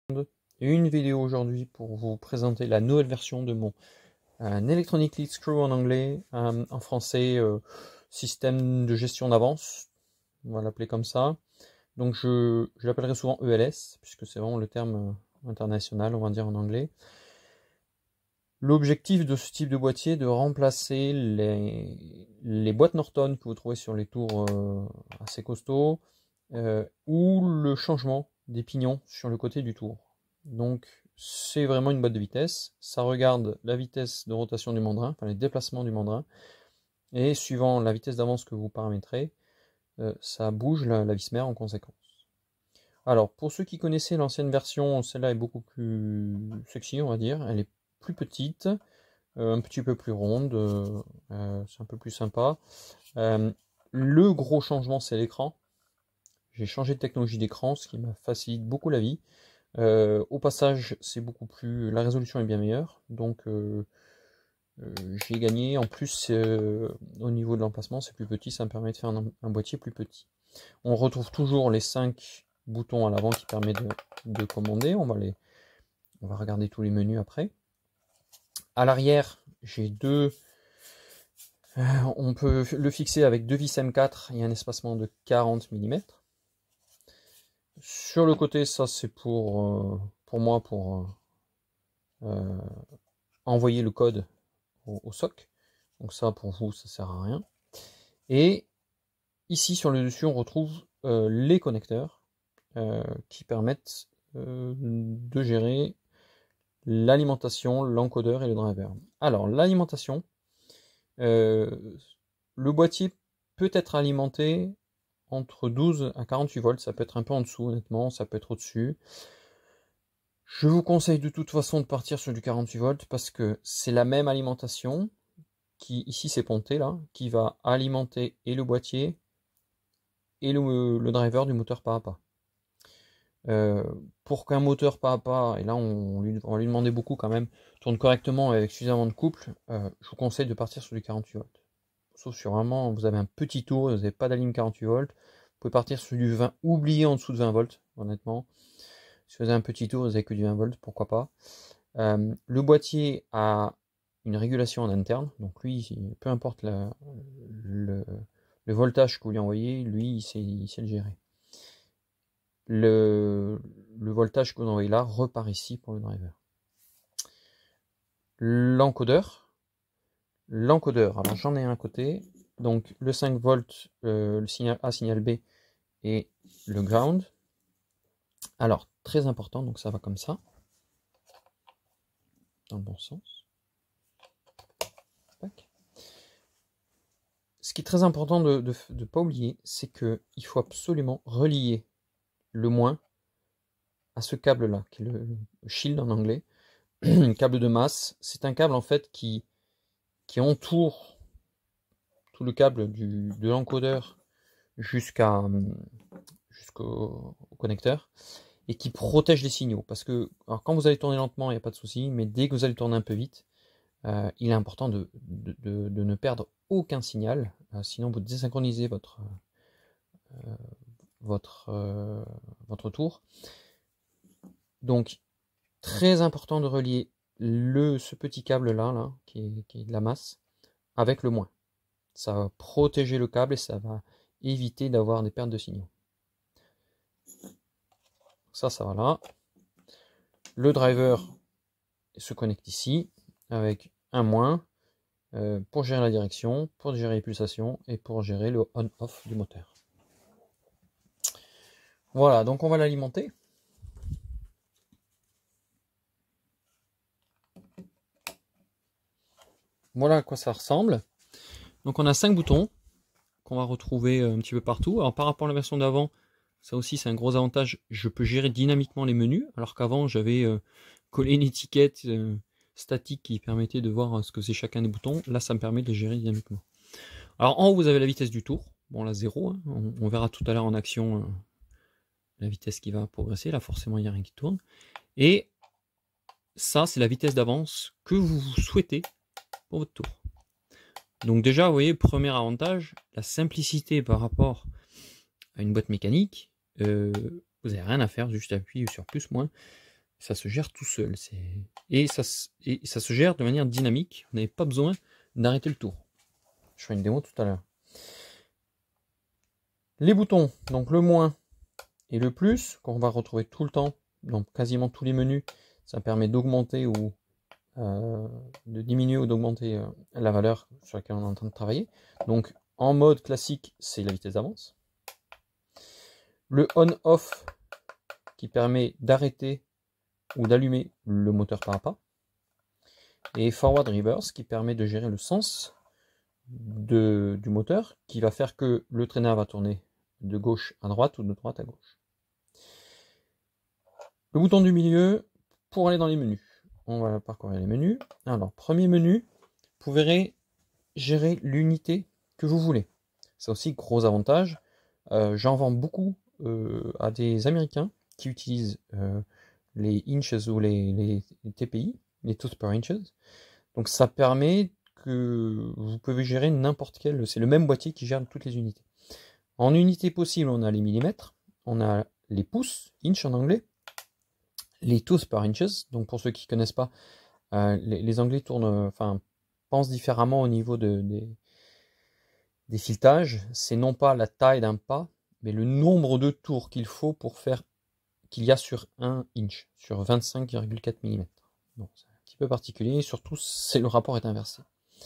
Une vidéo aujourd'hui pour vous présenter la nouvelle version de mon Electronic Lead Screw en anglais, en français système de gestion d'avance, on va l'appeler comme ça. Donc je l'appellerai souvent ELS puisque c'est vraiment le terme international, on va dire en anglais. L'objectif de ce type de boîtier est de remplacer les boîtes Norton que vous trouvez sur les tours assez costauds ou le changement des pignons sur le côté du tour. Donc c'est vraiment une boîte de vitesse, ça regarde la vitesse de rotation du mandrin, enfin les déplacements du mandrin, et suivant la vitesse d'avance que vous paramétrez, ça bouge la vis mère en conséquence. Alors pour ceux qui connaissaient l'ancienne version, celle-là est beaucoup plus sexy on va dire, elle est plus petite, un petit peu plus ronde, c'est un peu plus sympa. Le gros changement c'est l'écran. J'ai changé de technologie d'écran, ce qui me facilite beaucoup la vie. Au passage, c'est beaucoup plus, la résolution est bien meilleure, donc j'ai gagné. En plus, au niveau de l'emplacement, c'est plus petit, ça me permet de faire un boîtier plus petit. On retrouve toujours les 5 boutons à l'avant qui permettent de commander. On va regarder tous les menus après. À l'arrière, j'ai deux. On peut le fixer avec deux vis M4 et un espacement de 40 mm. Sur le côté, ça c'est pour moi, pour envoyer le code au SOC. Donc ça, pour vous, ça sert à rien. Et ici, sur le dessus, on retrouve les connecteurs qui permettent de gérer l'alimentation, l'encodeur et le driver. Alors, l'alimentation, le boîtier peut être alimenté entre 12 à 48 volts, ça peut être un peu en dessous honnêtement, ça peut être au-dessus. Je vous conseille de toute façon de partir sur du 48 volts parce que c'est la même alimentation qui, ici c'est ponté là, qui va alimenter et le boîtier et le driver du moteur pas à pas. Pour qu'un moteur pas à pas, et là on va lui demander beaucoup quand même, tourne correctement avec suffisamment de couple, je vous conseille de partir sur du 48 volts. Sauf si vraiment vous avez un petit tour et vous n'avez pas d'alim 48 volts, vous pouvez partir sur du 20, oubliez en dessous de 20 volts, honnêtement. Si vous avez un petit tour, vous n'avez que du 20 volts, pourquoi pas. Le boîtier a une régulation en interne, donc lui, peu importe le voltage que vous lui envoyez, lui, il sait le gérer. Le voltage que vous envoyez là repart ici pour le driver. L'encodeur, alors j'en ai un côté, donc le 5 volts, le signal A, signal B et le ground. Alors, très important, donc ça va comme ça, dans le bon sens. Tac. Ce qui est très important de ne pas oublier, c'est qu'il faut absolument relier le moins à ce câble-là, qui est le shield en anglais, câble de masse. C'est un câble en fait qui entoure tout le câble de l'encodeur jusqu'au connecteur et qui protège les signaux. Parce que alors quand vous allez tourner lentement, il n'y a pas de souci, mais dès que vous allez tourner un peu vite, il est important de ne perdre aucun signal, sinon vous désynchronisez votre tour. Donc très important de relier ce petit câble là qui est de la masse avec le moins. Ça va protéger le câble et ça va éviter d'avoir des pertes de signaux. Ça va là. Le driver se connecte ici avec un moins pour gérer la direction, pour gérer les pulsations et pour gérer le on-off du moteur. Voilà, donc on va l'alimenter. Voilà à quoi ça ressemble. Donc on a 5 boutons qu'on va retrouver un petit peu partout. Alors par rapport à la version d'avant, ça aussi c'est un gros avantage, je peux gérer dynamiquement les menus, alors qu'avant j'avais collé une étiquette statique qui permettait de voir ce que c'est chacun des boutons. Là ça me permet de les gérer dynamiquement. Alors en haut vous avez la vitesse du tour, bon là 0, hein. On verra tout à l'heure en action la vitesse qui va progresser, là forcément il n'y a rien qui tourne. Et ça c'est la vitesse d'avance que vous souhaitez pour votre tour. Donc déjà, vous voyez, premier avantage, la simplicité par rapport à une boîte mécanique. Vous n'avez rien à faire, juste appuyer sur plus, moins. Ça se gère tout seul. Et ça se gère de manière dynamique. Vous n'avez pas besoin d'arrêter le tour. Je ferai une démo tout à l'heure. Les boutons, donc le moins et le plus, qu'on va retrouver tout le temps, dans quasiment tous les menus, ça permet d'augmenter ou de diminuer ou d'augmenter la valeur sur laquelle on est en train de travailler. Donc en mode classique, c'est la vitesse d'avance. Le on-off qui permet d'arrêter ou d'allumer le moteur par à pas. Et forward reverse qui permet de gérer le sens du moteur, qui va faire que le traîneur va tourner de gauche à droite ou de droite à gauche. Le bouton du milieu pour aller dans les menus. On va parcourir les menus. Alors, premier menu, vous verrez gérer l'unité que vous voulez. C'est aussi gros avantage. J'en vends beaucoup à des Américains qui utilisent les inches ou les TPI, les tooth per inches. Donc ça permet que vous pouvez gérer n'importe quel. C'est le même boîtier qui gère toutes les unités. En unité possible, on a les millimètres, on a les pouces, inch en anglais, les tooth per inches. Donc pour ceux qui ne connaissent pas, les Anglais pensent différemment au niveau des filetages. C'est non pas la taille d'un pas, mais le nombre de tours qu'il faut pour faire qu'il y a sur 1 inch, sur 25,4 mm. Donc c'est un petit peu particulier, surtout le rapport est inversé.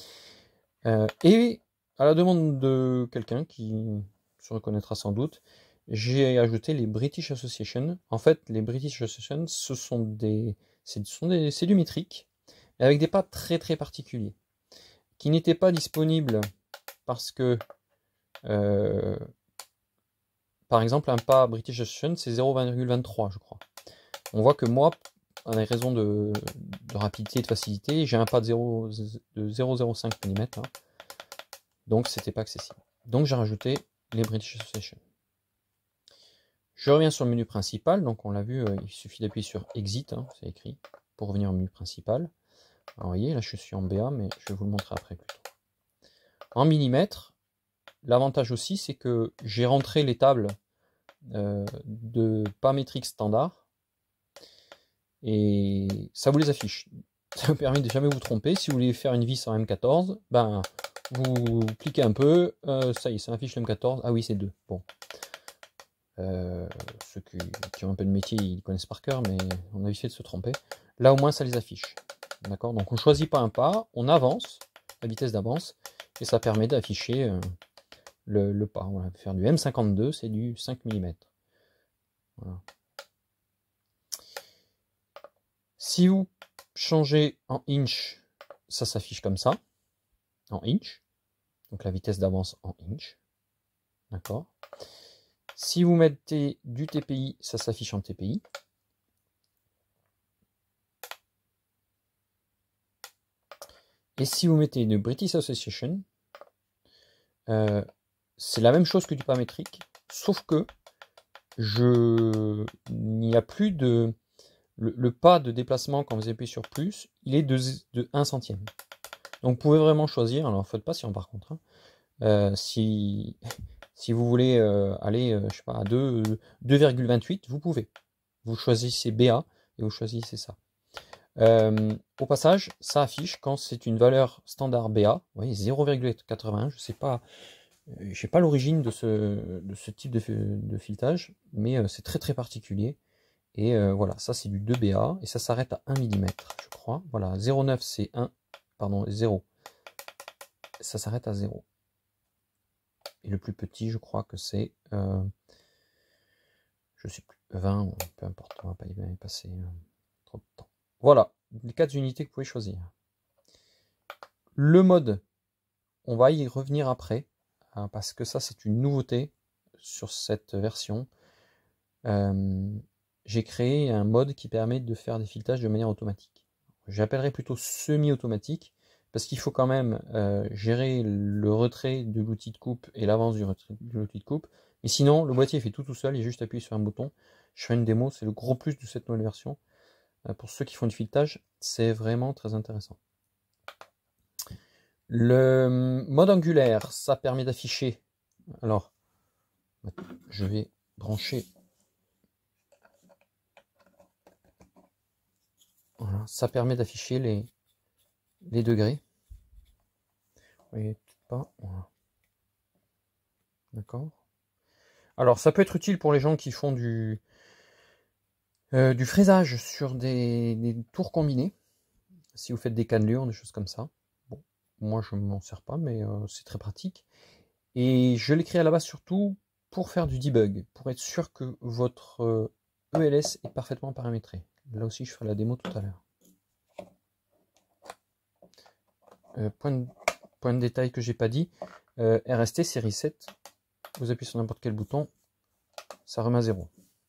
Et à la demande de quelqu'un qui se reconnaîtra sans doute, j'ai ajouté les British Association. En fait, les British Association, c'est du métrique, avec des pas très très particuliers, qui n'étaient pas disponibles parce que, par exemple, un pas British Association, c'est 0,23, je crois. On voit que moi, avec raison de rapidité et de facilité, j'ai un pas de 0,05 mm, hein. Donc c'était pas accessible. Donc j'ai rajouté les British Association. Je reviens sur le menu principal, donc on l'a vu, il suffit d'appuyer sur Exit, hein, c'est écrit, pour revenir au menu principal. Alors vous voyez, là je suis en BA, mais je vais vous le montrer après plutôt. En millimètres, l'avantage aussi c'est que j'ai rentré les tables de pas métrique standard, et ça vous les affiche. Ça vous permet de jamais vous tromper. Si vous voulez faire une vis en M14, ben vous cliquez un peu, ça y est, ça affiche le M14. Ah oui, c'est 2. Bon. Ceux qui ont un peu de métier, ils connaissent par cœur, mais on a évité de se tromper. Là, au moins, ça les affiche. D'accord? Donc, on ne choisit pas un pas, on avance, la vitesse d'avance, et ça permet d'afficher le pas. On va faire du M52, c'est du 5 mm. Voilà. Si vous changez en inch, ça s'affiche comme ça, en inch. Donc, la vitesse d'avance en inch. D'accord? Si vous mettez du TPI, ça s'affiche en TPI. Et si vous mettez une British Association, c'est la même chose que du pas métrique, sauf que il n'y a plus de... Le pas de déplacement quand vous appuyez sur plus, il est de 1 centième. Donc vous pouvez vraiment choisir, alors faites pas par contre, hein, si vous voulez aller je sais pas, à 2,28, vous pouvez. Vous choisissez BA et vous choisissez ça. Au passage, ça affiche quand c'est une valeur standard BA, vous voyez 0,81, je sais pas, j'ai pas l'origine de ce type de filetage, mais c'est très très particulier. Et voilà, ça c'est du 2BA et ça s'arrête à 1 mm, je crois. Voilà, 0,9 c'est 1, pardon, 0. Ça s'arrête à 0. Et le plus petit, je crois que c'est, je sais plus, 20, ou peu importe, on va pas y passer trop de temps. Voilà, les 4 unités que vous pouvez choisir. Le mode, on va y revenir après, hein, parce que ça c'est une nouveauté sur cette version. J'ai créé un mode qui permet de faire des filetages de manière automatique. J'appellerais plutôt semi-automatique, parce qu'il faut quand même gérer le retrait de l'outil de coupe et l'avance de l'outil de coupe. Mais sinon, le boîtier fait tout seul, il y a juste à appuyer sur un bouton. Je ferai une démo, c'est le gros plus de cette nouvelle version. Pour ceux qui font du filetage, c'est vraiment très intéressant. Le mode angulaire, ça permet d'afficher. Alors, je vais brancher Voilà, ça permet d'afficher les degrés. Vous voyez peut-être pas. Voilà. D'accord. Alors, ça peut être utile pour les gens qui font du fraisage sur des tours combinés. Si vous faites des cannelures, des choses comme ça. Bon, moi, je ne m'en sers pas, mais c'est très pratique. Et je l'ai créé à la base surtout pour faire du debug, pour être sûr que votre ELS est parfaitement paramétré. Là aussi, je ferai la démo tout à l'heure. Point de détail que j'ai pas dit, RST, c'est reset. Vous appuyez sur n'importe quel bouton, ça remet à 0.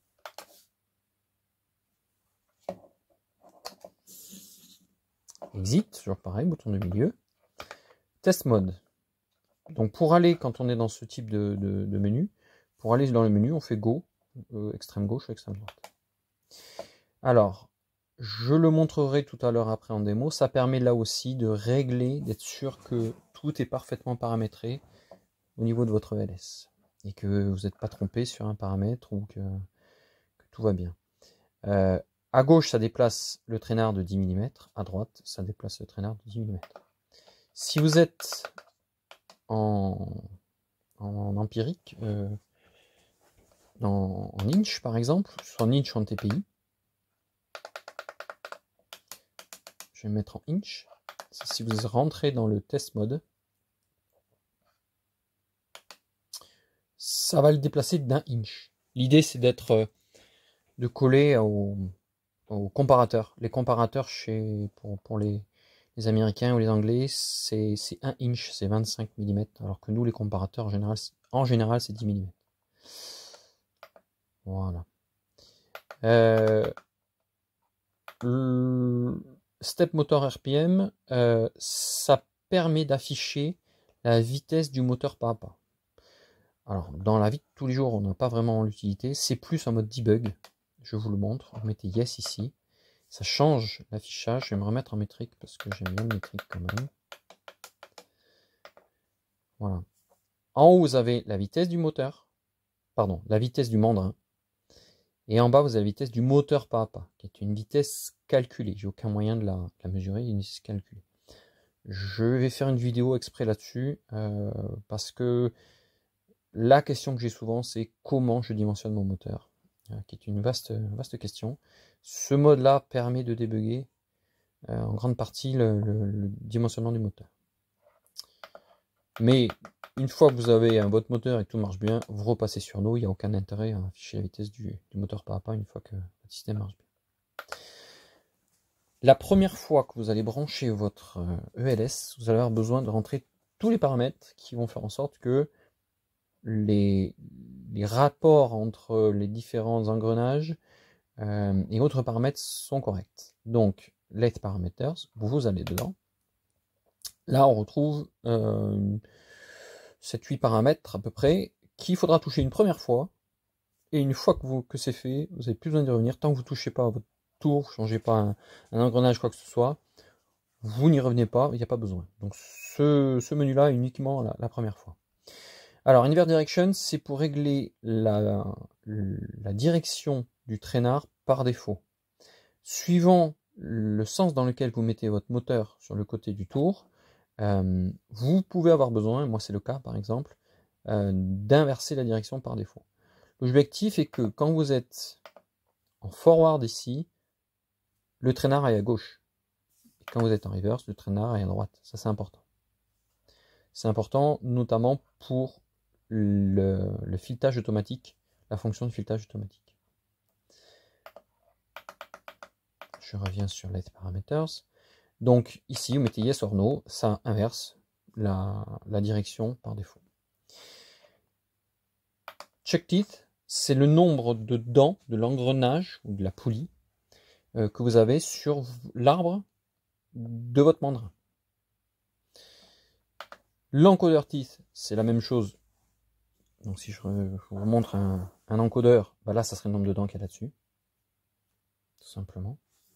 Exit, toujours pareil, bouton de milieu. Test mode. Donc pour aller, quand on est dans ce type de menu, pour aller dans le menu, on fait Go, extrême gauche ou extrême droite. Alors, je le montrerai tout à l'heure après en démo, ça permet là aussi de régler, d'être sûr que tout est parfaitement paramétré au niveau de votre ELS. Et que vous n'êtes pas trompé sur un paramètre ou que tout va bien. À gauche, ça déplace le traînard de 10 mm. À droite, ça déplace le traînard de 10 mm. Si vous êtes en empirique, en inch par exemple, soit en inch ou en TPI, je vais me mettre en inch. Si vous rentrez dans le test mode, ça va le déplacer d'1 inch. L'idée, c'est d'être de coller au comparateur. Les comparateurs pour les Américains ou les Anglais, c'est 1 inch, c'est 25 mm, alors que nous, les comparateurs, en général c'est 10 mm. Voilà. Step motor RPM, ça permet d'afficher la vitesse du moteur pas à pas. Alors, dans la vie de tous les jours, on n'a pas vraiment l'utilité. C'est plus en mode debug. Je vous le montre. Vous mettez Yes ici. Ça change l'affichage. Je vais me remettre en métrique parce que j'aime bien le métrique quand même. Voilà. En haut, vous avez la vitesse du moteur. Pardon, la vitesse du mandrin. Et en bas, vous avez la vitesse du moteur pas à pas, qui est une vitesse calculée. J'ai aucun moyen de la mesurer, une vitesse calculée. Je vais faire une vidéo exprès là-dessus parce que la question que j'ai souvent, c'est comment je dimensionne mon moteur, qui est une vaste question. Ce mode-là permet de débugger en grande partie le dimensionnement du moteur. Mais une fois que vous avez votre moteur et que tout marche bien, vous repassez sur No, il n'y a aucun intérêt à afficher la vitesse du moteur pas à pas une fois que votre système marche bien. La première fois que vous allez brancher votre ELS, vous allez avoir besoin de rentrer tous les paramètres qui vont faire en sorte que les rapports entre les différents engrenages et autres paramètres sont corrects. Donc, let parameters, vous allez dedans. Là, on retrouve 7-8 paramètres à peu près qu'il faudra toucher une première fois. Et une fois que c'est fait, vous n'avez plus besoin d'y revenir. Tant que vous ne touchez pas à votre tour, vous ne changez pas un engrenage, quoi que ce soit, vous n'y revenez pas, il n'y a pas besoin. Donc ce menu-là est uniquement la première fois. Alors, Invert Direction, c'est pour régler la direction du traînard par défaut. Suivant le sens dans lequel vous mettez votre moteur sur le côté du tour, vous pouvez avoir besoin, moi c'est le cas par exemple, d'inverser la direction par défaut. L'objectif est que quand vous êtes en forward ici, le traînard est à gauche. Et quand vous êtes en reverse, le traînard est à droite. Ça c'est important. C'est important notamment pour le filetage automatique, la fonction de filetage automatique. Je reviens sur Let Parameters. Donc ici, vous mettez Yes or No, ça inverse la direction par défaut. Check Teeth, c'est le nombre de dents de l'engrenage ou de la poulie que vous avez sur l'arbre de votre mandrin. L'encodeur Teeth, c'est la même chose. Donc si je vous montre un encodeur, bah là ça serait le nombre de dents qu'il y a là-dessus. Tout simplement.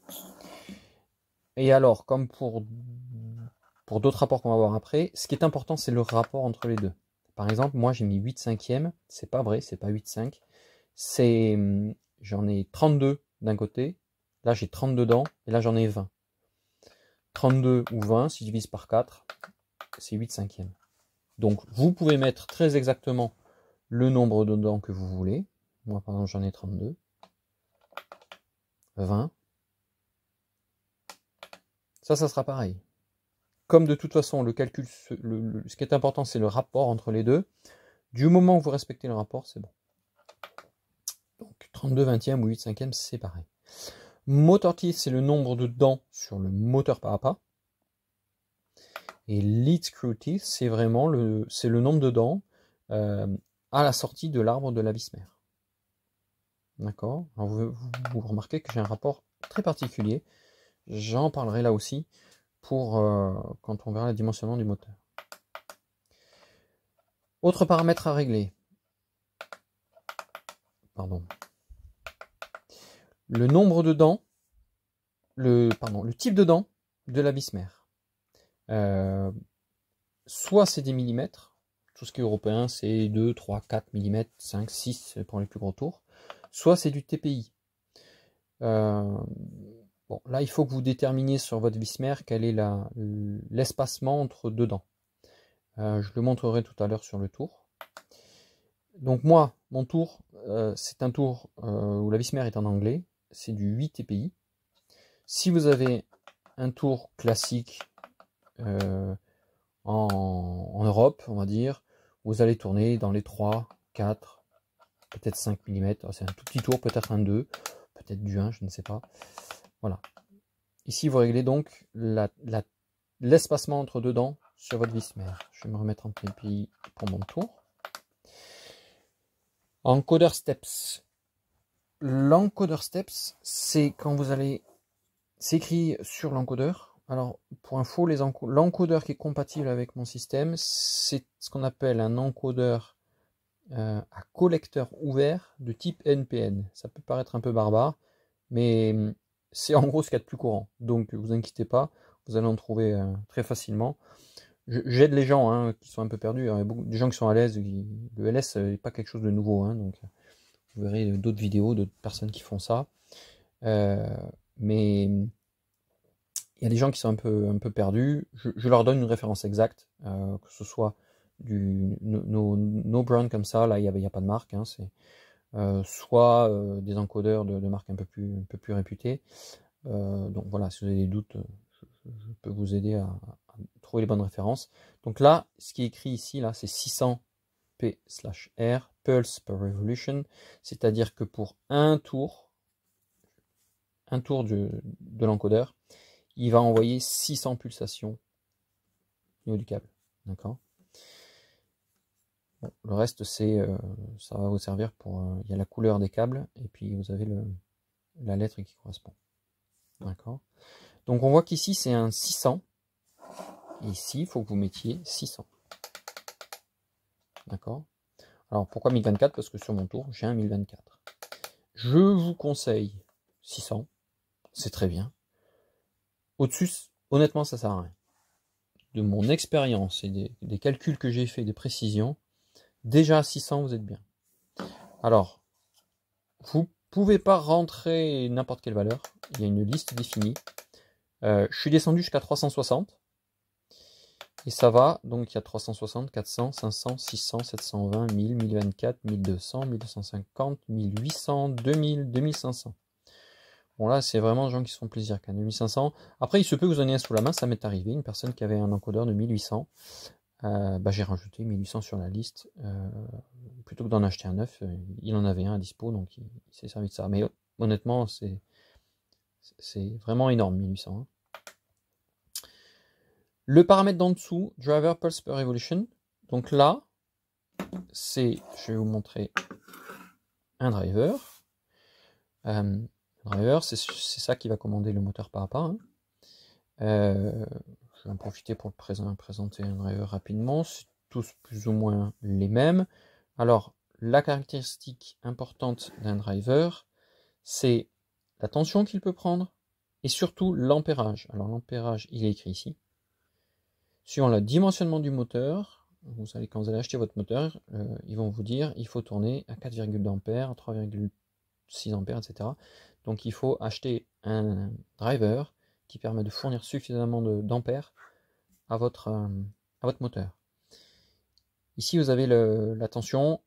Et alors, comme pour d'autres rapports qu'on va voir après, ce qui est important, c'est le rapport entre les deux. Par exemple, moi j'ai mis 8 cinquièmes, c'est pas vrai, c'est pas 8,5. J'en ai 32 d'un côté, Là, j'ai 32 dents, et là, j'en ai 20. 32 ou 20, si je divise par 4, c'est 8/5. Donc, vous pouvez mettre très exactement le nombre de dents que vous voulez. Moi, par exemple, j'en ai 32. 20. Ça sera pareil. Comme de toute façon, le calcul, ce qui est important, c'est le rapport entre les deux. Du moment où vous respectez le rapport, c'est bon. Donc, 32/20 ou 8/5, c'est pareil. Motor teeth, c'est le nombre de dents sur le moteur pas à pas. Et lead screw teeth, c'est vraiment le nombre de dents à la sortie de l'arbre de la vis mère. D'accord. Vous remarquez que j'ai un rapport très particulier. J'en parlerai là aussi pour quand on verra le dimensionnement du moteur. Autre paramètre à régler. Pardon. Le nombre de dents, le type de dents de la vis mère. Soit c'est des millimètres, tout ce qui est européen, c'est 2, 3, 4 mm, 5, 6 pour les plus gros tours. Soit c'est du TPI. Bon, là, il faut que vous déterminiez sur votre vis mère quel est l'espacement entre deux dents. Je le montrerai tout à l'heure sur le tour. Donc moi, mon tour, c'est un tour où la vis mère est en anglais. C'est du 8 TPI. Si vous avez un tour classique en Europe, on va dire, vous allez tourner dans les 3, 4, peut-être 5 mm. C'est un tout petit tour, peut-être un 2, peut-être du 1, je ne sais pas. Voilà. Ici, vous réglez donc l'espacement entre deux dents sur votre vis mère. Je vais me remettre en TPI pour mon tour. Encoder steps. L'encoder steps, c'est quand vous allez... C'est écrit sur l'encodeur. Alors, pour info, l'encodeur qui est compatible avec mon système, c'est ce qu'on appelle un encodeur à collecteur ouvert de type NPN. Ça peut paraître un peu barbare, mais c'est en gros ce qu'il y a de plus courant. Donc, vous inquiétez pas, vous allez en trouver très facilement. J'aide les gens qui sont un peu perdus. Il y a beaucoup de gens qui sont à l'aise. Le LS n'est pas quelque chose de nouveau. Donc, vous verrez d'autres vidéos de personnes qui font ça. Mais il y a des gens qui sont un peu perdus. Je leur donne une référence exacte, que ce soit du no brand comme ça, là il n'y a pas de marque, c'est soit des encodeurs de marques un peu plus réputées. Donc voilà, si vous avez des doutes, je peux vous aider à trouver les bonnes références. Donc là, ce qui est écrit ici, là, c'est 600 P/R, pulse per revolution, c'est-à-dire que pour un tour de l'encodeur, il va envoyer 600 pulsations au niveau du câble. D'accord. Bon, le reste, ça va vous servir pour... il y a la couleur des câbles, et puis vous avez la lettre qui correspond. D'accord. Donc on voit qu'ici, c'est un 600. Et ici, il faut que vous mettiez 600. D'accord. Alors, pourquoi 1024? Parce que sur mon tour, j'ai un 1024. Je vous conseille 600. C'est très bien. Au-dessus, honnêtement, ça sert à rien. De mon expérience et des calculs que j'ai fait, des précisions, déjà à 600, vous êtes bien. Alors, vous pouvez pas rentrer n'importe quelle valeur. Il y a une liste définie. Je suis descendu jusqu'à 360. Et ça va, donc il y a 360, 400, 500, 600, 720, 1000, 1024, 1200, 1250, 1800, 2000, 2500. Bon là, c'est vraiment des gens qui se font plaisir quand même, 2500. Après, il se peut que vous en ayez un sous la main, ça m'est arrivé. Une personne qui avait un encodeur de 1800. J'ai rajouté 1800 sur la liste. Plutôt que d'en acheter un neuf, il en avait un à dispo, donc il s'est servi de ça. Mais honnêtement, c'est vraiment énorme, 1800. Hein. Le paramètre d'en dessous, driver pulse per revolution. Donc là, je vais vous montrer un driver. Driver, c'est ça qui va commander le moteur pas à pas. Hein. Je vais en profiter pour présenter un driver rapidement. C'est tous plus ou moins les mêmes. Alors, la caractéristique importante d'un driver, c'est la tension qu'il peut prendre et surtout l'ampérage. Alors, l'ampérage, il est écrit ici. Suivant le dimensionnement du moteur, quand vous allez acheter votre moteur, ils vont vous dire il faut tourner à 4,2 ampères, 3,2 6 ampères, etc. Donc il faut acheter un driver qui permet de fournir suffisamment d'ampères à votre moteur. Ici, vous avez la tension.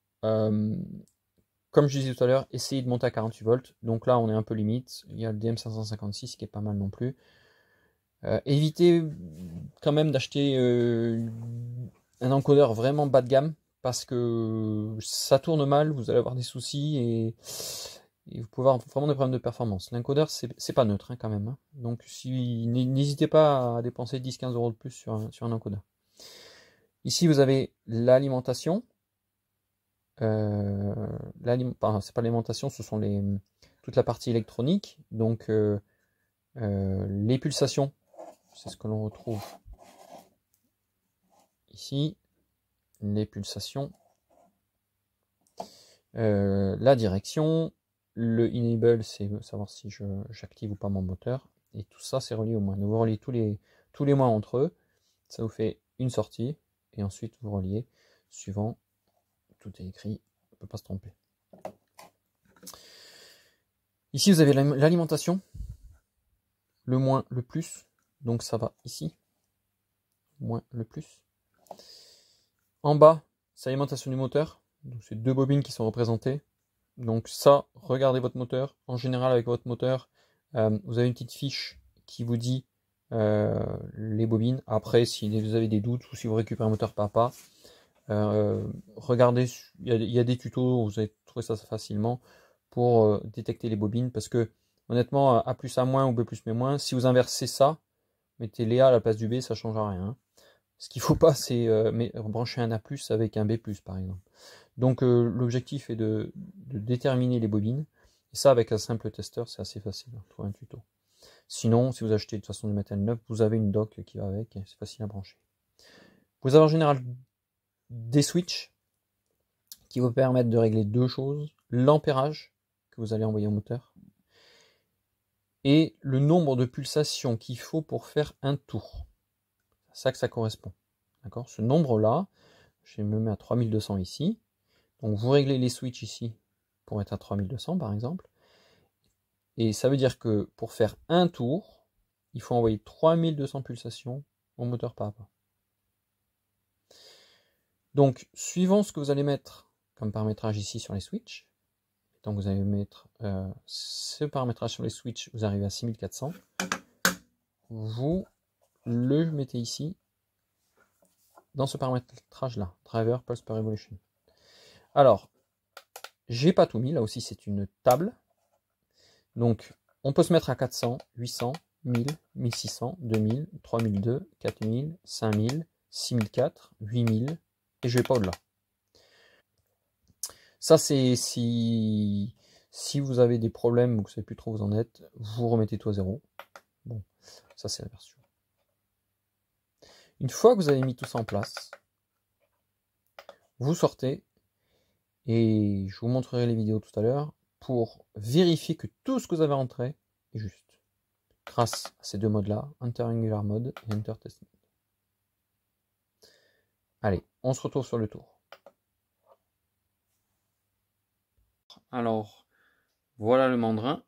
Comme je disais tout à l'heure, essayez de monter à 48 volts. Donc là, on est un peu limite. Il y a le DM556 qui est pas mal non plus. Évitez quand même d'acheter un encodeur vraiment bas de gamme parce que ça tourne mal, vous allez avoir des soucis et vous pouvez avoir vraiment des problèmes de performance. L'encodeur, c'est pas neutre quand même. Hein. Donc n'hésitez pas à dépenser 10-15 € de plus sur un encodeur. Ici, vous avez l'alimentation. C'est pas l'alimentation, ce sont toute la partie électronique. Donc les pulsations, c'est ce que l'on retrouve ici. Les pulsations, la direction, le enable, c'est savoir si j'active ou pas mon moteur. Et tout ça, c'est relié au mois. Donc vous reliez tous les mois entre eux. Ça vous fait une sortie. Et ensuite, vous reliez suivant. Tout est écrit, on ne peut pas se tromper. Ici, vous avez l'alimentation. Le moins, le plus. Donc ça va ici. Moins, le plus. En bas, c'est l'alimentation du moteur. Donc c'est 2 bobines qui sont représentées. Donc ça, regardez votre moteur. En général, avec votre moteur, vous avez une petite fiche qui vous dit les bobines. Après, si vous avez des doutes ou si vous récupérez un moteur pas à pas, regardez, il y a des tutos, vous allez trouver ça facilement pour détecter les bobines. Parce que honnêtement, A plus A moins ou B plus B moins, si vous inversez ça, mettez les A à la place du B, ça ne changera rien. Hein. Ce qu'il ne faut pas, c'est brancher un A+, avec un B+, par exemple. Donc l'objectif est de déterminer les bobines. Et ça, avec un simple testeur, c'est assez facile. Trouver un tuto. Sinon, si vous achetez de toute façon du matériel neuf, vous avez une dock qui va avec. C'est facile à brancher. Vous avez en général des switches qui vous permettent de régler deux choses. L'ampérage que vous allez envoyer au moteur. Et le nombre de pulsations qu'il faut pour faire un tour. C'est ça que ça correspond. D'accord ? Ce nombre-là, je me mets à 3200 ici. Donc vous réglez les switches ici pour être à 3200 par exemple. Et ça veut dire que pour faire un tour, il faut envoyer 3200 pulsations au moteur pas à pas. Donc suivant ce que vous allez mettre comme paramétrage ici sur les switches, donc vous allez mettre ce paramétrage sur les switches, vous arrivez à 6400. Vous le mettez ici dans ce paramétrage là, driver pulse per revolution. Alors, j'ai pas tout mis, là aussi c'est une table. Donc, on peut se mettre à 400, 800, 1000, 1600, 2000, 3002, 4000, 5000, 6004, 8000, et je vais pas au-delà. Ça, c'est si vous avez des problèmes ou que vous ne savez plus trop où vous en êtes, vous remettez tout à zéro. Bon, ça c'est la version. Une fois que vous avez mis tout ça en place, vous sortez, et je vous montrerai les vidéos tout à l'heure, pour vérifier que tout ce que vous avez rentré est juste. Grâce à ces deux modes-là, Enter Angular Mode et Enter Test Mode. Allez, on se retrouve sur le tour. Alors, voilà le mandrin.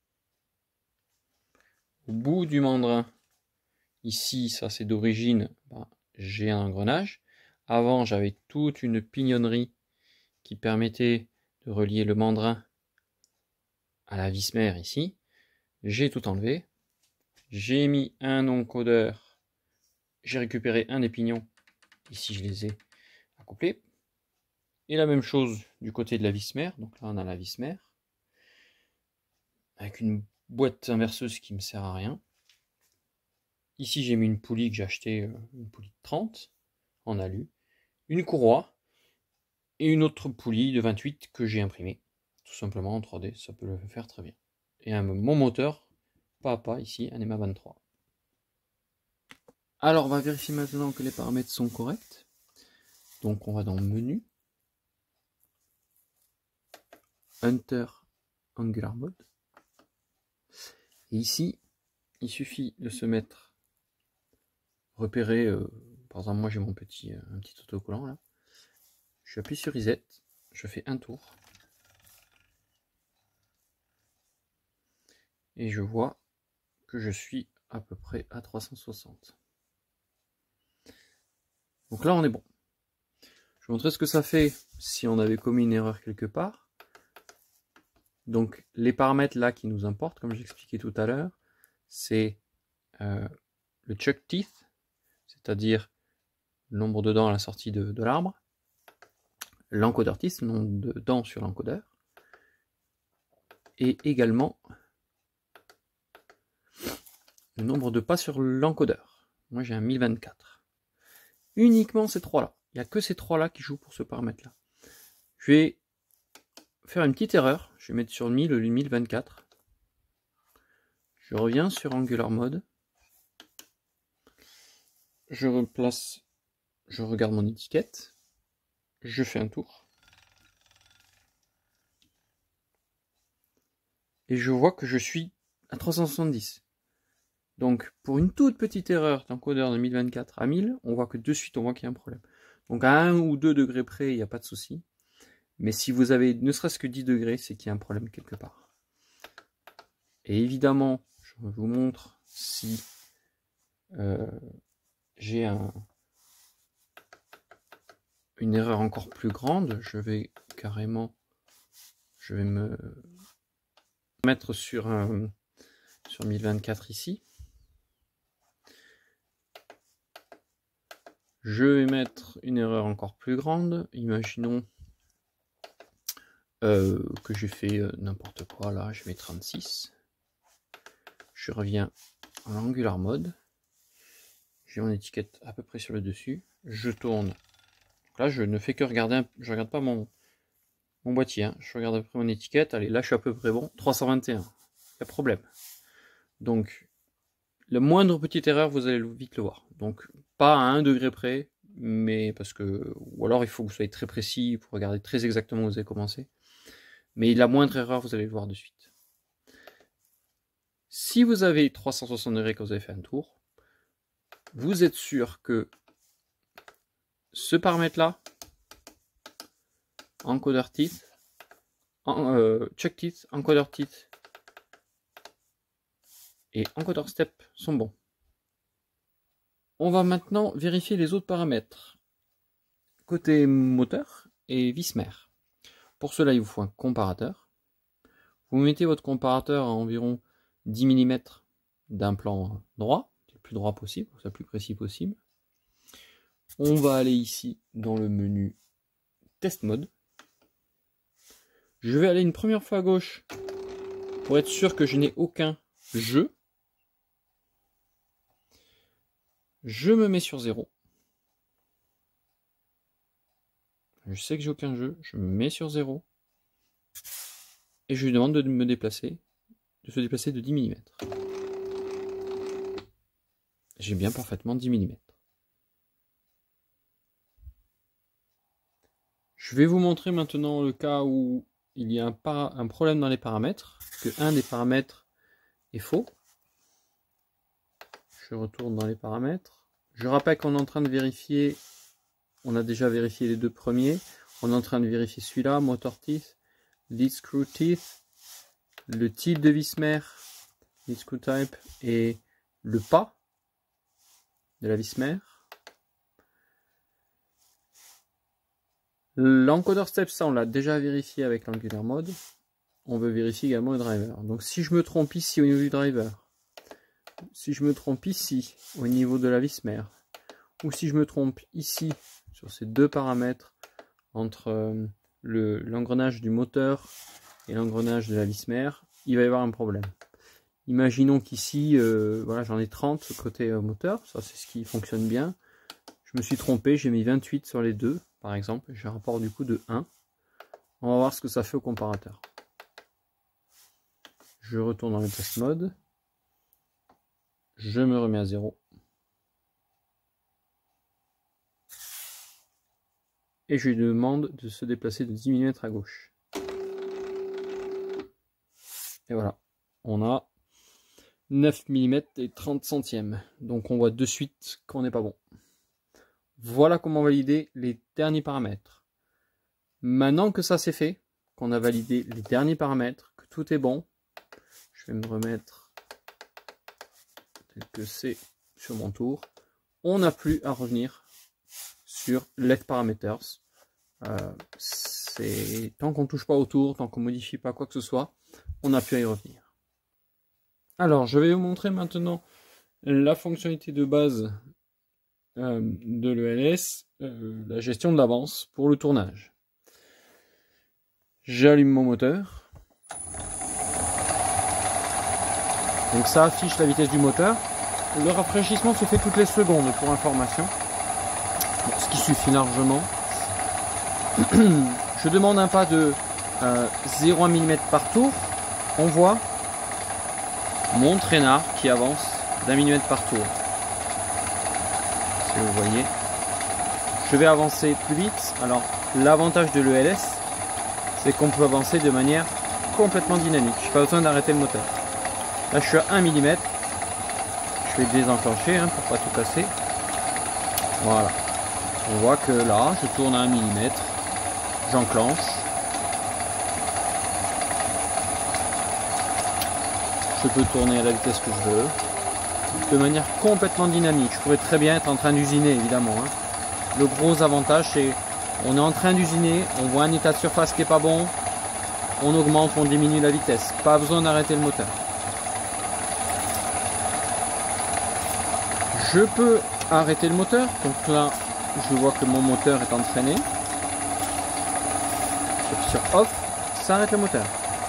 Au bout du mandrin, ici, ça c'est d'origine, j'ai un engrenage. Avant, j'avais toute une pignonnerie qui permettait de relier le mandrin à la vis mère ici. J'ai tout enlevé. J'ai mis un encodeur. J'ai récupéré un des pignons. Ici, je les ai accouplés. Et la même chose du côté de la vis mère. Donc là, on a la vis mère. Avec une boîte inverseuse qui ne me sert à rien. Ici, j'ai mis une poulie que j'ai acheté, une poulie de 30 en alu. Une courroie. Et une autre poulie de 28 que j'ai imprimée. Tout simplement en 3D, ça peut le faire très bien. Et mon moteur, pas à pas, ici, un MA23. Alors, on va vérifier maintenant que les paramètres sont corrects. Donc, on va dans Menu. Enter Angular Mode. Et ici, il suffit de se mettre, repérer, par exemple, moi j'ai mon un petit autocollant là. Je appuie sur Reset, je fais un tour. Et je vois que je suis à peu près à 360. Donc là, on est bon. Je vais montrer ce que ça fait si on avait commis une erreur quelque part. Donc les paramètres là qui nous importent, comme j'expliquais tout à l'heure, c'est le chuck teeth, c'est-à-dire le nombre de dents à la sortie de l'arbre, l'encodeur teeth, le nombre de dents sur l'encodeur, et également le nombre de pas sur l'encodeur. Moi j'ai un 1024. Uniquement ces trois-là. Il n'y a que ces trois-là qui jouent pour ce paramètre-là. Je vais faire une petite erreur. Je vais mettre sur 1000 le 1024. Je reviens sur Angular Mode. Je replace, je regarde mon étiquette. Je fais un tour. Et je vois que je suis à 370. Donc, pour une toute petite erreur d'encodeur de 1024 à 1000, on voit que de suite, on voit qu'il y a un problème. Donc, à 1 ou 2 degrés près, il n'y a pas de souci. Mais si vous avez ne serait-ce que 10 degrés, c'est qu'il y a un problème quelque part. Et évidemment, je vous montre si j'ai une erreur encore plus grande. Je vais me mettre sur 1024 ici. Je vais mettre une erreur encore plus grande. Imaginons que j'ai fait n'importe quoi là. Je mets 36. Je reviens en Angular Mode. J'ai mon étiquette à peu près sur le dessus. Je tourne. Donc là, je ne fais que regarder. Je regarde pas mon boîtier. Hein. Je regarde à peu près mon étiquette. Allez, là, je suis à peu près bon. 321. Il y a problème. Donc, la moindre petite erreur, vous allez vite le voir. Donc, pas à 1 degré près, mais parce que, ou alors il faut que vous soyez très précis pour regarder très exactement où vous avez commencé. Mais la moindre erreur, vous allez le voir de suite. Si vous avez 360 degrés quand vous avez fait un tour, vous êtes sûr que ce paramètre-là, encodeur teeth, chuck teeth, encodeur teeth et encodeur step sont bons. On va maintenant vérifier les autres paramètres côté moteur et vis-mère. Pour cela, il vous faut un comparateur. Vous mettez votre comparateur à environ 10 mm d'un plan droit, le plus droit possible, le plus précis possible. On va aller ici dans le menu Test Mode. Je vais aller une première fois à gauche pour être sûr que je n'ai aucun jeu. Je me mets sur 0. Je sais que j'ai aucun jeu. Je me mets sur 0. Et je lui demande de me déplacer, de se déplacer de 10 mm. J'ai bien parfaitement 10 mm. Je vais vous montrer maintenant le cas où il y a un problème dans les paramètres, que un des paramètres est faux. Je retourne dans les paramètres. Je rappelle qu'on est en train de vérifier, on a déjà vérifié les deux premiers, on est en train de vérifier celui-là, motor teeth, lead screw teeth, le type de vis-mère, lead screw type, et le pas de la vis-mère. L'encodeur step, ça on l'a déjà vérifié avec l'Angular Mode. On veut vérifier également le driver. Donc si je me trompe ici au niveau du driver, si je me trompe ici au niveau de la vis-mère, ou si je me trompe ici sur ces deux paramètres entre l'engrenage du moteur et l'engrenage de la vis-mère, il va y avoir un problème. Imaginons qu'ici, voilà, j'en ai 30 côté moteur, ça c'est ce qui fonctionne bien. Je me suis trompé, j'ai mis 28 sur les deux, par exemple, j'ai un rapport du coup de 1. On va voir ce que ça fait au comparateur. Je retourne dans le test mode. Je me remets à 0. Et je lui demande de se déplacer de 10 mm à gauche. Et voilà, on a 9 mm et 30 centièmes. Donc on voit de suite qu'on n'est pas bon. Voilà comment valider les derniers paramètres. Maintenant que ça c'est fait, qu'on a validé les derniers paramètres, que tout est bon, je vais me remettre tel que c'est sur mon tour. On n'a plus à revenir sur Let Parameters. Tant qu'on ne touche pas au tour, tant qu'on ne modifie pas quoi que ce soit, on n'a plus à y revenir. Alors, je vais vous montrer maintenant la fonctionnalité de base de l'ELS, la gestion de l'avance pour le tournage. J'allume mon moteur. Donc ça affiche la vitesse du moteur. Le rafraîchissement se fait toutes les secondes pour information. Bon, ce qui suffit largement. Je demande un pas de 0,1 mm par tour. On voit mon traînard qui avance d'1 mm par tour. Si vous voyez. Je vais avancer plus vite. Alors l'avantage de l'ELS, c'est qu'on peut avancer de manière complètement dynamique. Je n'ai pas besoin d'arrêter le moteur. Là je suis à 1 mm. Je vais désenclencher pour pas tout casser. Voilà. On voit que là, je tourne à 1 mm. J'enclenche. Je peux tourner à la vitesse que je veux. De manière complètement dynamique. Je pourrais très bien être en train d'usiner, évidemment. Le gros avantage, c'est on est en train d'usiner, on voit un état de surface qui est pas bon. On augmente, on diminue la vitesse. Pas besoin d'arrêter le moteur. Je peux arrêter le moteur, donc là je vois que mon moteur est entraîné. J'appuie sur off, ça arrête le moteur.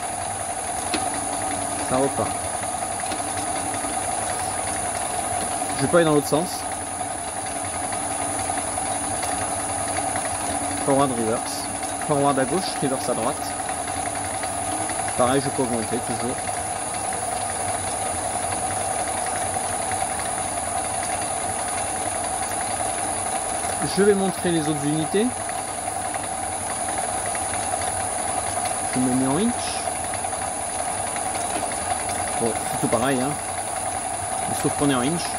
Ça repart. Je peux aller dans l'autre sens. Forward, reverse. Forward à gauche, reverse à droite. Pareil, je peux augmenter toujours. Je vais montrer les autres unités. Je me mets en inch. Bon, c'est tout pareil, sauf qu'on est en inch.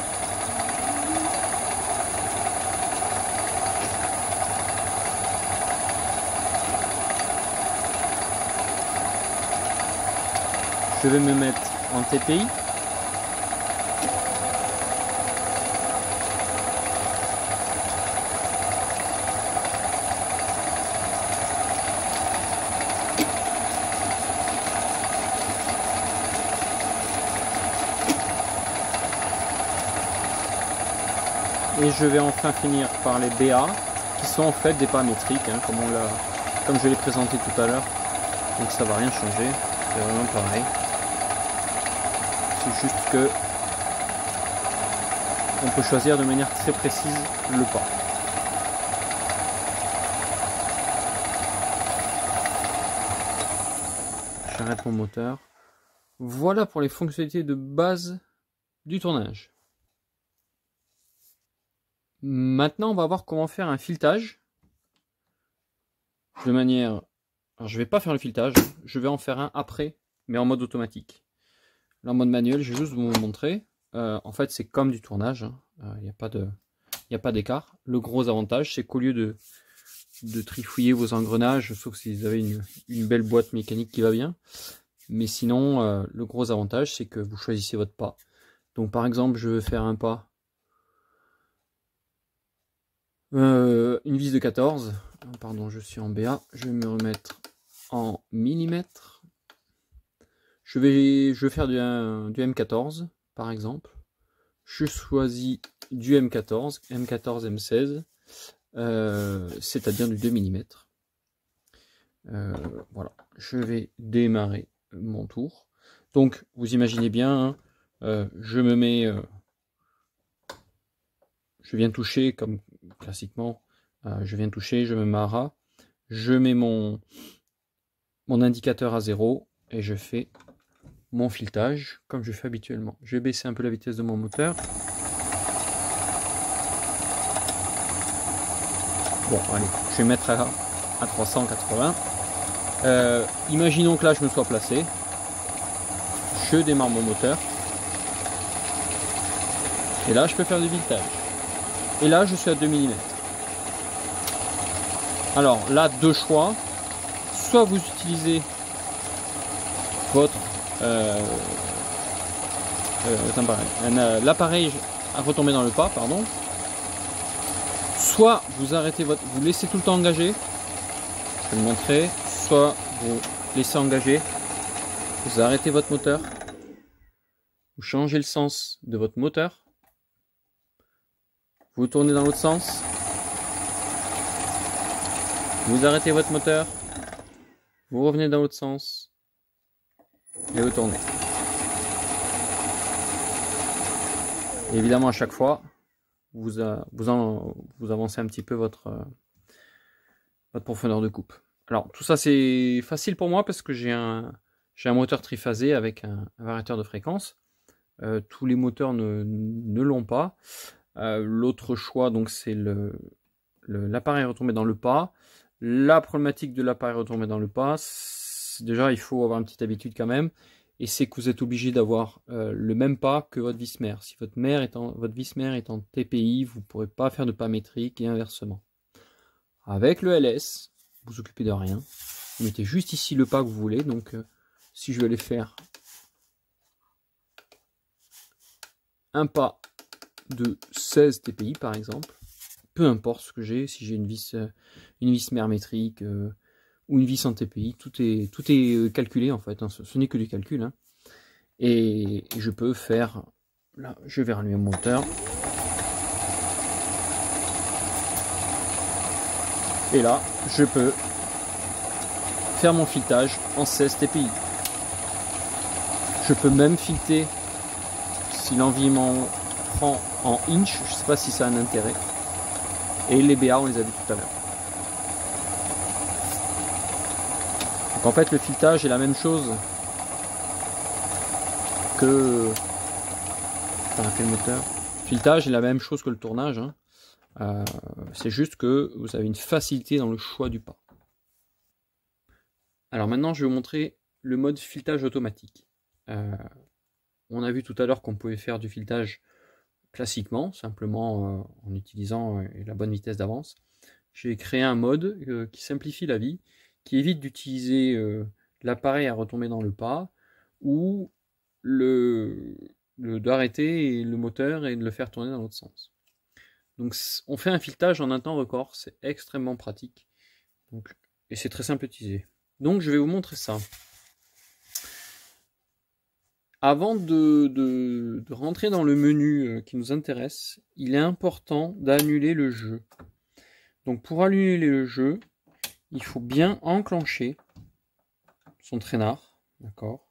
Je vais me mettre en TPI. Et je vais enfin finir par les BA, qui sont en fait des paramétriques, comme je l'ai présenté tout à l'heure. Donc ça va rien changer, c'est vraiment pareil. C'est juste que on peut choisir de manière très précise le pas. J'arrête mon moteur. Voilà pour les fonctionnalités de base du tournage. Maintenant, on va voir comment faire un filetage de manière... Alors, je ne vais pas faire le filetage, je vais en faire un après, mais en mode automatique. Là, en mode manuel, je vais juste vous montrer. En fait, c'est comme du tournage, il n'y a pas d'écart. Le gros avantage, c'est qu'au lieu de trifouiller vos engrenages, sauf si vous avez une belle boîte mécanique qui va bien, mais sinon, le gros avantage, c'est que vous choisissez votre pas. Donc, par exemple, je veux faire un pas. Une vis de 14, pardon, je suis en BA, je vais me remettre en millimètres. Je vais faire du M14 par exemple. Je choisis du M14, M14, M16, c'est-à-dire du 2 mm. Voilà, je vais démarrer mon tour. Donc vous imaginez bien, je me mets... je viens toucher comme classiquement, je viens toucher, je me mets à ras, je mets mon indicateur à 0 et je fais mon filetage comme je fais habituellement. Je vais baisser un peu la vitesse de mon moteur. Bon, allez, je vais mettre à 380. Imaginons que là je me sois placé. Je démarre mon moteur. Et là je peux faire du filetage. Et là je suis à 2 mm. Alors là, deux choix. Soit vous utilisez votre l'appareil à retomber dans le pas, pardon, soit vous arrêtez vous laissez tout le temps engagé, je vais le montrer, soit vous laissez engager, vous arrêtez votre moteur, vous changez le sens de votre moteur, vous tournez dans l'autre sens, vous arrêtez votre moteur, vous revenez dans l'autre sens et vous tournez. Et évidemment, à chaque fois, vous avancez un petit peu votre profondeur de coupe. Alors, tout ça, c'est facile pour moi parce que j'ai un moteur triphasé avec un variateur de fréquence. Tous les moteurs ne l'ont pas. L'autre choix, donc, c'est l'appareil retombé dans le pas. La problématique de l'appareil retombé dans le pas, déjà, il faut avoir une petite habitude quand même. Et c'est que vous êtes obligé d'avoir le même pas que votre vis mère. Si votre vis mère est en TPI, vous ne pourrez pas faire de pas métrique et inversement. Avec le LS, vous vous occupez de rien. Vous mettez juste ici le pas que vous voulez. Donc, si je vais aller faire un pas de 16 TPI par exemple, peu importe ce que j'ai, si j'ai une vis mère métrique ou une vis en TPI, tout est calculé en fait, hein. Ce n'est que du calcul, hein. Et je peux faire, là je vais rallumer mon moteur, et là je peux faire mon filetage en 16 TPI. Je peux même fileter, si l'envie m'en prend, en inch, je ne sais pas si ça a un intérêt. Et les BA, on les a vus tout à l'heure. Donc en fait, le filetage est la même chose que... Putain, quel moteur. Le filetage est la même chose que le tournage, hein. C'est juste que vous avez une facilité dans le choix du pas. Alors maintenant, je vais vous montrer le mode filetage automatique. On a vu tout à l'heure qu'on pouvait faire du filetage classiquement, simplement en utilisant la bonne vitesse d'avance. J'ai créé un mode qui simplifie la vie, qui évite d'utiliser l'appareil à retomber dans le pas, ou d'arrêter le moteur et de le faire tourner dans l'autre sens. Donc on fait un filetage en un temps record, c'est extrêmement pratique. Et c'est très simple à utiliser. Donc je vais vous montrer ça. Avant de rentrer dans le menu qui nous intéresse, il est important d'annuler le jeu. Donc pour annuler le jeu, il faut bien enclencher son traînard, d'accord,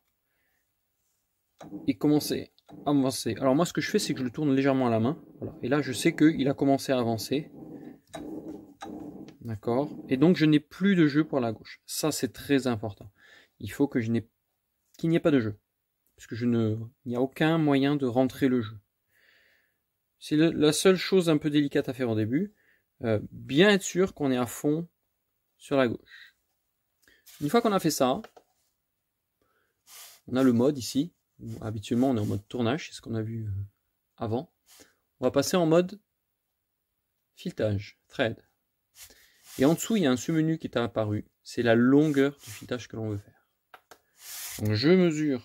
et commencer à avancer. Alors moi ce que je fais, c'est que je le tourne légèrement à la main, voilà. Et là je sais qu'il a commencé à avancer, d'accord, et donc je n'ai plus de jeu pour la gauche. Ça c'est très important. Il faut qu'il n'y ait pas de jeu. Parce que il n'y a aucun moyen de rentrer le jeu. C'est la seule chose un peu délicate à faire au début. Bien être sûr qu'on est à fond sur la gauche. Une fois qu'on a fait ça, on a le mode ici. Habituellement, on est en mode tournage, c'est ce qu'on a vu avant. On va passer en mode filetage, thread. Et en dessous, il y a un sous-menu qui est apparu. C'est la longueur du filetage que l'on veut faire. Donc je mesure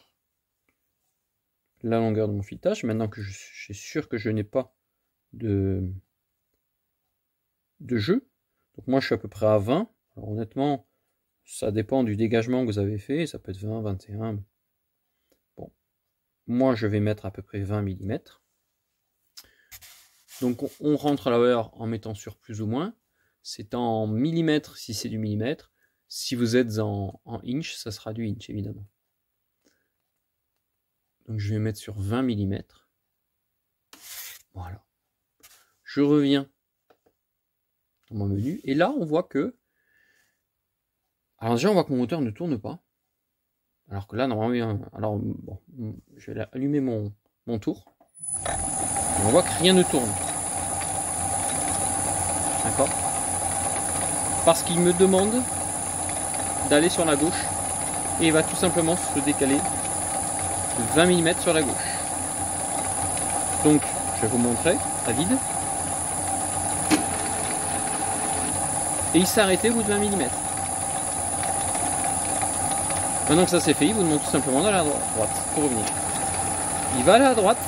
la longueur de mon filetage, maintenant que je suis sûr que je n'ai pas de jeu. Donc moi je suis à peu près à 20. Alors honnêtement, ça dépend du dégagement que vous avez fait, ça peut être 20, 21. Bon, moi je vais mettre à peu près 20 mm. Donc on rentre à l'heure en mettant sur plus ou moins. C'est en millimètres si c'est du millimètre. Si vous êtes en inch, ça sera du inch évidemment. Donc je vais mettre sur 20 mm. Voilà. Je reviens dans mon menu. Et là, on voit que... Alors déjà, on voit que mon moteur ne tourne pas. Alors que là, normalement... Alors, bon, je vais allumer mon tour. Et on voit que rien ne tourne. D'accord ? Parce qu'il me demande d'aller sur la gauche. Et il va tout simplement se décaler de 20 mm sur la gauche. Donc je vais vous montrer à vide. Et il s'est arrêté au bout de 20 mm. Maintenant que ça c'est fait, il vous demande tout simplement d'aller à droite pour revenir. Il va aller à droite.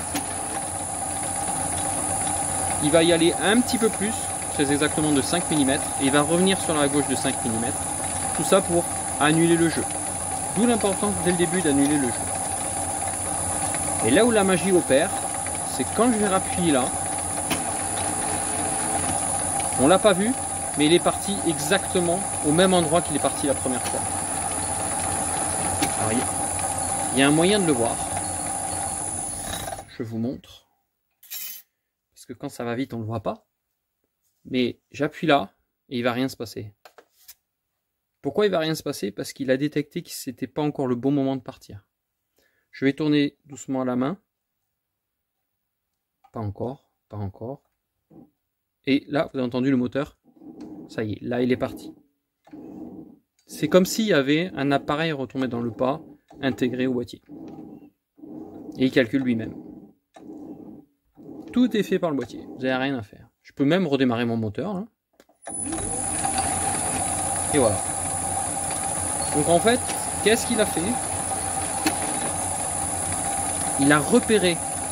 Il va y aller un petit peu plus, très exactement de 5 mm, et il va revenir sur la gauche de 5 mm. Tout ça pour annuler le jeu. D'où l'importance dès le début d'annuler le jeu. Et là où la magie opère, c'est quand je vais appuyer là. On l'a pas vu, mais il est parti exactement au même endroit qu'il est parti la première fois. Alors, il y a un moyen de le voir. Je vous montre. Parce que quand ça va vite, on ne le voit pas. Mais j'appuie là et il va rien se passer. Pourquoi il va rien se passer? Parce qu'il a détecté que c'était pas encore le bon moment de partir. Je vais tourner doucement à la main. Pas encore, pas encore. Et là, vous avez entendu le moteur. Ça y est, là il est parti. C'est comme s'il y avait un appareil retourné dans le pas, intégré au boîtier. Et il calcule lui-même. Tout est fait par le boîtier, vous n'avez rien à faire. Je peux même redémarrer mon moteur. Là. Et voilà. Donc en fait, qu'est-ce qu'il a fait? Il a repéré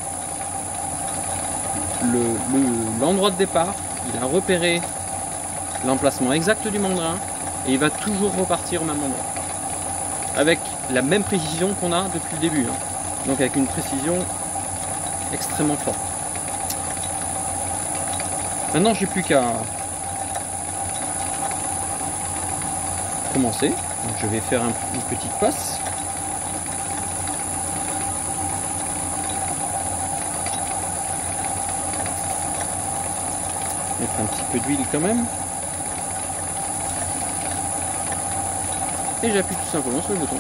l'endroit de départ, il a repéré l'emplacement exact du mandrin et il va toujours repartir au même endroit. Avec la même précision qu'on a depuis le début. Hein. Donc avec une précision extrêmement forte. Maintenant j'ai plus qu'à commencer. Donc, je vais faire une petite passe. Mettre un petit peu d'huile quand même. Et j'appuie tout simplement sur le bouton.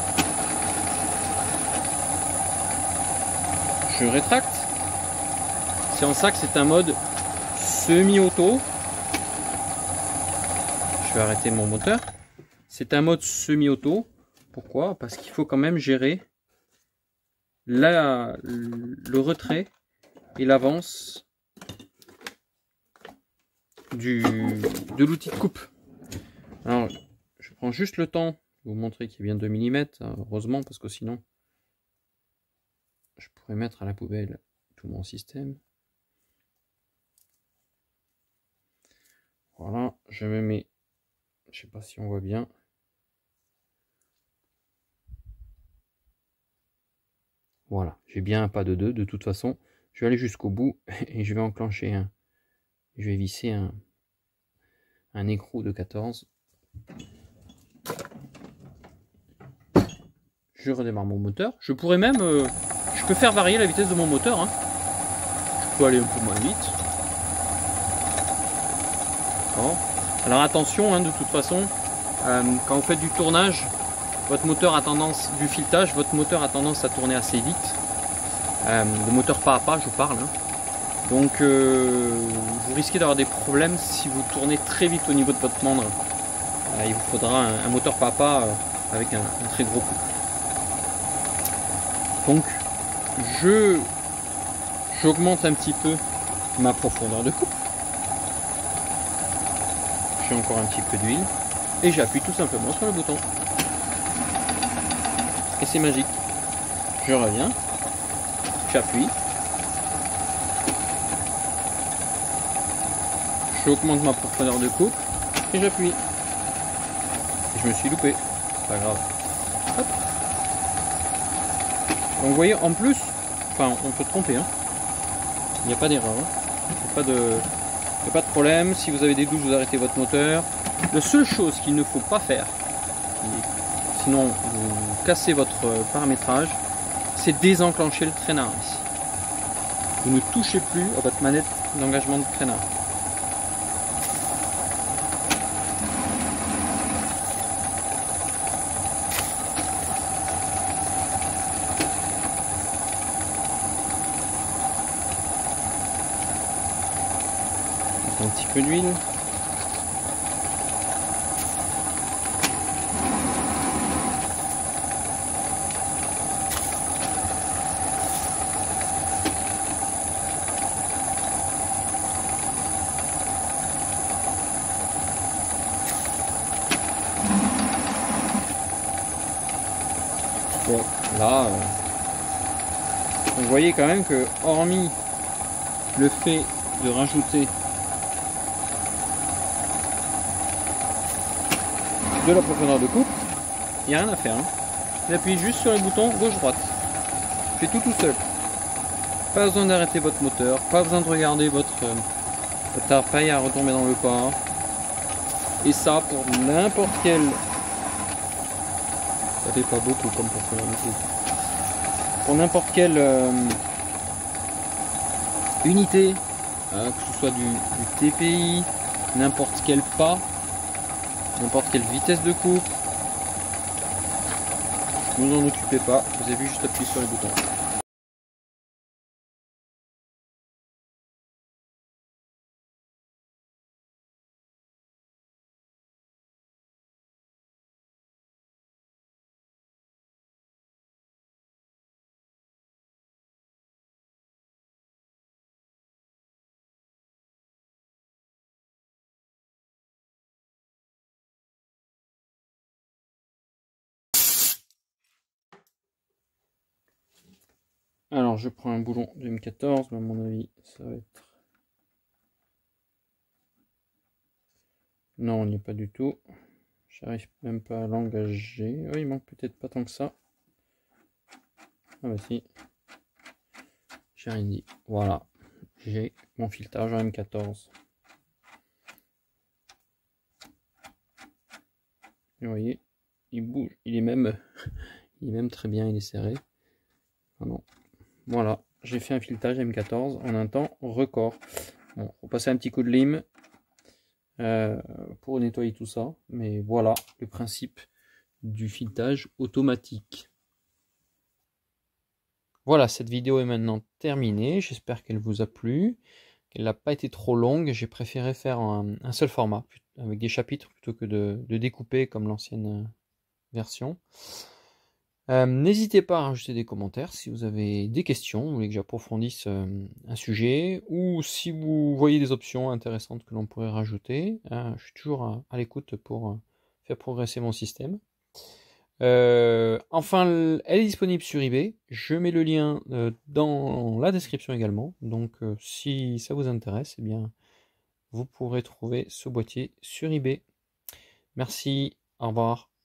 Je rétracte. C'est en ça que c'est un mode semi-auto. Je vais arrêter mon moteur. C'est un mode semi-auto. Pourquoi? Parce qu'il faut quand même gérer le retrait et l'avance de l'outil de coupe. Alors, je prends juste le temps de vous montrer qu'il y a bien 2 mm, heureusement, parce que sinon, je pourrais mettre à la poubelle tout mon système. Voilà, je me mets, je sais pas si on voit bien. Voilà, j'ai bien un pas de 2, de toute façon, je vais aller jusqu'au bout et je vais enclencher je vais visser un écrou de 14. Je redémarre mon moteur. Je pourrais même, je peux faire varier la vitesse de mon moteur. Hein. Je peux aller un peu moins vite. Bon. Alors attention, hein, de toute façon, quand vous faites du tournage, votre moteur a tendance, du filetage, votre moteur a tendance à tourner assez vite. Le moteur pas à pas, je parle. Hein. Donc vous risquez d'avoir des problèmes si vous tournez très vite au niveau de votre mandre. Il vous faudra un moteur pas à pas avec un très gros coup. Donc j'augmente un petit peu ma profondeur de coupe. J'ai encore un petit peu d'huile et j'appuie tout simplement sur le bouton. Et c'est magique. Je reviens, j'appuie. J'augmente ma profondeur de coupe et j'appuie. Et je me suis loupé. Pas grave. Hop. Donc vous voyez, en plus, enfin on peut tromper. Hein. Il n'y a pas d'erreur. Hein. Il n'y a pas de problème. Si vous avez des doutes, vous arrêtez votre moteur. La seule chose qu'il ne faut pas faire, sinon vous cassez votre paramétrage, c'est désenclencher le traînard ici. Vous ne touchez plus à votre manette d'engagement de traînard. Un petit peu d'huile. Là, vous voyez quand même que, hormis le fait de rajouter de la profondeur de coupe, il n'y a rien à faire. Hein. J'appuie juste sur les boutons gauche-droite. Je fais tout seul. Pas besoin d'arrêter votre moteur, pas besoin de regarder votre appareil à retomber dans le pas. Et ça pour n'importe quel... Ça fait pas beaucoup comme pour faire une coupe. Pour n'importe quelle unité, que ce soit du TPI, n'importe quel pas, n'importe quelle vitesse de coupe, ne vous en occupez pas, vous avez juste appuyé sur les boutons. Alors je prends un boulon de M14, mais à mon avis ça va être... Non, on n'y est pas du tout. J'arrive même pas à l'engager. Oh, il manque peut-être pas tant que ça. Ah bah si. J'ai rien dit. Voilà. J'ai mon filetage en M14. Et vous voyez, il bouge. Il est même très bien, il est serré. Ah non. Voilà, j'ai fait un filetage M14 en un temps record. Bon, faut passer un petit coup de lime pour nettoyer tout ça. Mais voilà le principe du filetage automatique. Voilà, cette vidéo est maintenant terminée. J'espère qu'elle vous a plu, qu'elle n'a pas été trop longue. J'ai préféré faire un seul format, avec des chapitres, plutôt que de découper comme l'ancienne version. N'hésitez pas à rajouter des commentaires si vous avez des questions, vous voulez que j'approfondisse un sujet, ou si vous voyez des options intéressantes que l'on pourrait rajouter. Je suis toujours à l'écoute pour faire progresser mon système. Enfin, elle est disponible sur eBay. Je mets le lien dans la description également. Donc, si ça vous intéresse, eh bien, vous pourrez trouver ce boîtier sur eBay. Merci, au revoir.